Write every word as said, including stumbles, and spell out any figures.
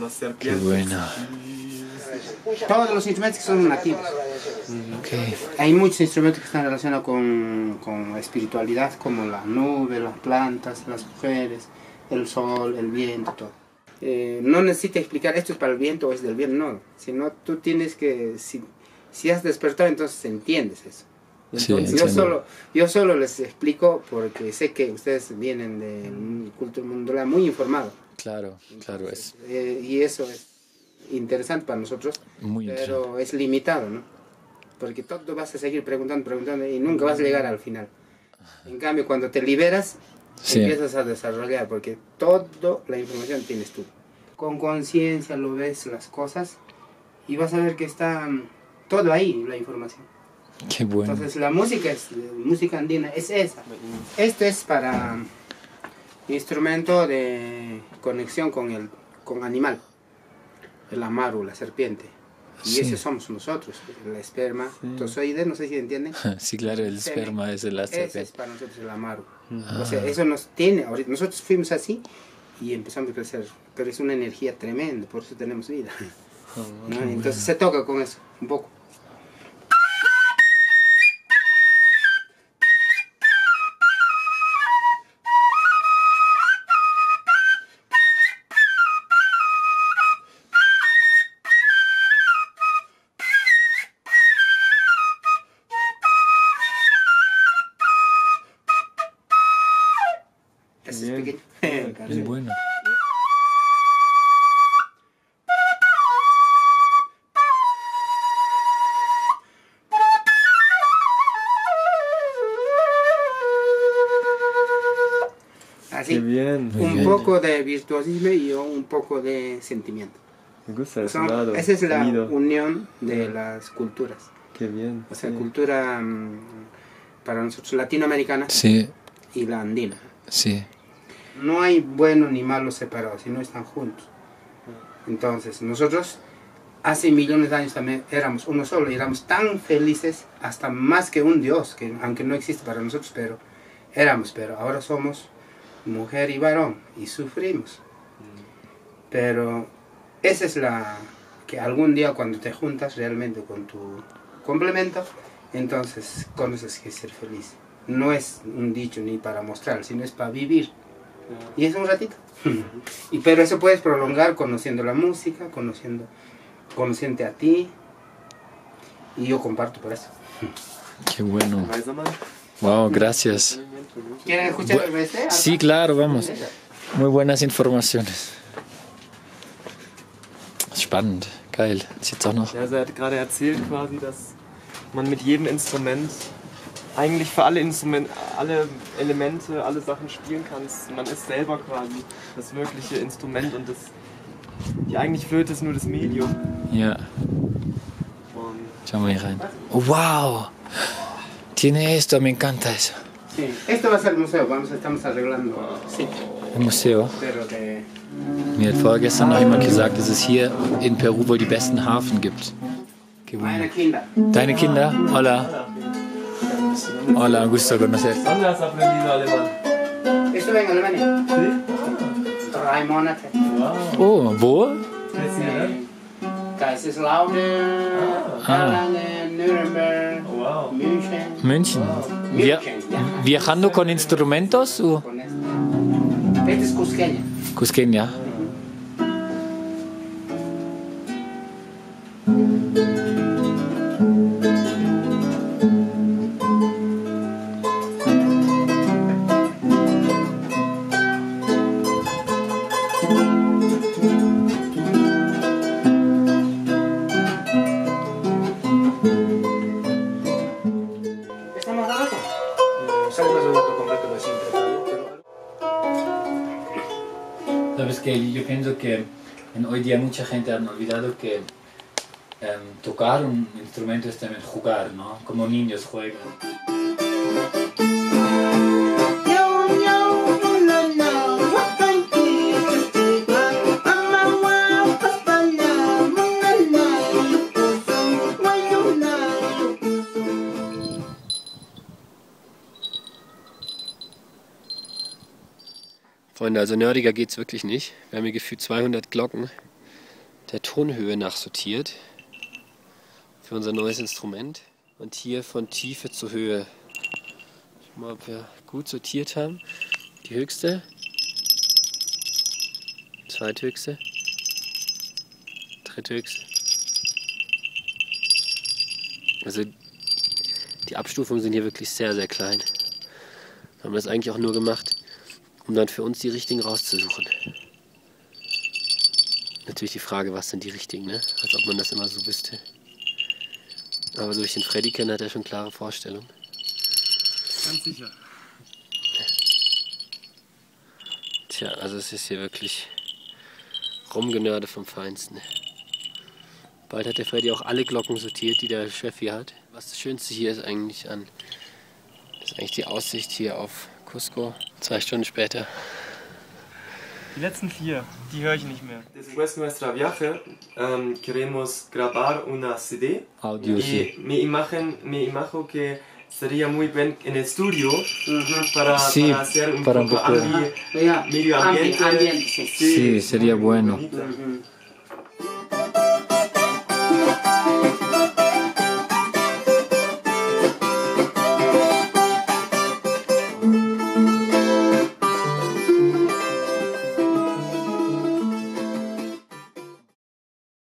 Qué buena. Todos los instrumentos que son nativos. Okay. Hay muchos instrumentos que están relacionados con, con la espiritualidad, como la nube, las plantas, las mujeres, el sol, el viento, todo. Eh, no necesito explicar esto es para el viento o es del viento, no. Sino tú tienes que, si, si has despertado, entonces entiendes eso. Entonces, Sí, yo, solo, yo solo les explico porque sé que ustedes vienen del culto mundial muy informado. Claro, claro. Es Eh, y eso es interesante para nosotros, muy pero es limitado, ¿no? Porque todo vas a seguir preguntando, preguntando y nunca vas a llegar al final. En cambio, cuando te liberas, sí. empiezas a desarrollar, porque toda la información tienes tú. Con conciencia lo ves las cosas y vas a ver que está todo ahí, la información. Qué bueno. Entonces la música es música andina, es esa. Este es para instrumento de conexión con el con animal, el amaru, la serpiente. Y Sí. ese somos nosotros, el esperma, sí. Tozoide, no sé si entienden. Sí, claro, el esperma es el Ese serpiente. es para nosotros el amaru. Ah. O sea, eso nos tiene, ahorita, nosotros fuimos así y empezamos a crecer, pero es una energía tremenda, por eso tenemos vida. Oh, ¿no? bueno. Entonces se toca con eso, un poco. Ese es pequeño. Es bueno. Así, Qué bien. un bien. poco de virtuosismo y un poco de sentimiento. Me gusta el Son- sonado. esa es la sonido. unión de las culturas. Qué bien. O sea, sí. cultura mm, para nosotros latinoamericana Sí, y la andina. sí. No hay bueno ni malo separados, sino están juntos. Entonces, nosotros hace millones de años también éramos uno solo y éramos tan felices, hasta más que un Dios, que aunque no existe para nosotros, pero éramos, pero ahora somos mujer y varón y sufrimos. Pero esa es la que algún día cuando te juntas realmente con tu complemento, entonces conoces que es ser feliz. No es un dicho ni para mostrar, sino es para vivir. Y es un ratito. Y pero eso puedes prolongar conociendo la música, conociendo, conociéndote a ti. Y yo comparto por eso. Qué bueno. Wow, gracias. ¿Quieren escuchar Bu- el B C? Sí, claro, vamos. Muy buenas informaciones. Spannend, geil. Ist jetzt auch noch. Ja, also er hat gerade erzählt quasi, dass man mit jedem Instrument eigentlich für alle Instrumente, alle Elemente, alle Sachen spielen kann. Man ist selber quasi das wirkliche Instrument und das, die eigentliche Flöte ist nur das Medium. Ja, Und schauen wir hier rein. Oh, wow. Tiene esto, me encanta eso. Sí, esto va a ser el museo, vamos, estamos arreglando. Sí, Im Museum. pero de... Mir hat vorgestern noch jemand gesagt, dass es hier in Peru wohl die besten Hafen gibt. Qué bueno. Meine Kinder. Deine Kinder? Hola. Hola, un gusto conocerte. ¿Dónde has aprendido alemán? Estuve en Alemania. ¿Sí? Drei Monate. Oh, wo? Speziell. Kaiserslautern, Erlangen, Nuremberg, Wow. München. München. Via viajando con instrumentos o Con esto. Este es cusqueña. Cusqueña? ¿Estamos barato? Sale más barato completo de siempre. Sabes que yo pienso que en hoy día mucha gente ha olvidado que em, tocar un instrumento es también jugar, ¿no? Como niños juegan. Freunde, also nerdiger geht's wirklich nicht. Wir haben hier gefühlt zweihundert Glocken. der Tonhöhe nach sortiert für unser neues Instrument. Und hier von Tiefe zu Höhe. Schau mal, ob wir gut sortiert haben. Die höchste, zweithöchste, dritthöchste. Also die Abstufungen sind hier wirklich sehr, sehr klein. Wir haben das eigentlich auch nur gemacht, um dann für uns die richtigen rauszusuchen. Natürlich die Frage, was sind die richtigen, ne? Als ob man das immer so wüsste. Aber durch den Freddy kennen hat er schon klare Vorstellungen. Ganz sicher. Tja, also es ist hier wirklich Rumgenörde vom Feinsten. Bald hat der Freddy auch alle Glocken sortiert, die der Chef hier hat. Was das Schönste hier ist eigentlich an, ist eigentlich die Aussicht hier auf Cusco. Zwei Stunden später. Die letzten vier, die höre ich nicht mehr. Después de nuestra viaje, um, queremos grabar una C D. Audio, sí. Y mi imagen, mi imagen que sería muy bien en el estudio uh-huh. para, sí, para hacer un para poco un poco ambi- Yeah. medio ambiente. Ambiente, sí. Sí, sería bueno. Bonito. Mhm.